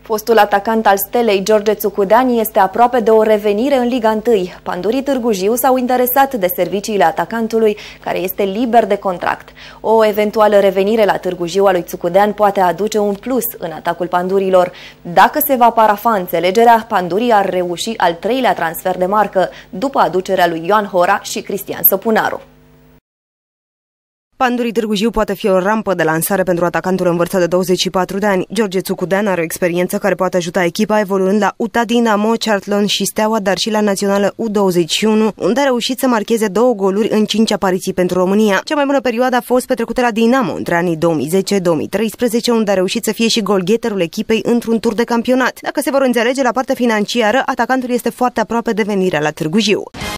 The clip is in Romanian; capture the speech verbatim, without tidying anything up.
Fostul atacant al Stelei, George Țucudean, este aproape de o revenire în Liga unu. Pandurii Târgu Jiu s-au interesat de serviciile atacantului, care este liber de contract. O eventuală revenire la Târgu Jiu a lui Țucudean poate aduce un plus în atacul pandurilor. Dacă se va parafa înțelegerea, pandurii ar reuși al treilea transfer de marcă, după aducerea lui Ioan Hora și Cristian Săpunaru. Pandurii Târgu Jiu poate fi o rampă de lansare pentru atacantul în vârstă de douăzeci și patru de ani. George Țucudean are o experiență care poate ajuta echipa evoluând la U T A Dinamo, Charlton și Steaua, dar și la națională U douăzeci și unu, unde a reușit să marcheze două goluri în cinci apariții pentru România. Cea mai bună perioadă a fost petrecută la Dinamo între anii două mii zece două mii treisprezece, unde a reușit să fie și golgheterul echipei într-un tur de campionat. Dacă se vor înțelege la partea financiară, atacantul este foarte aproape de venirea la Târgu Jiu.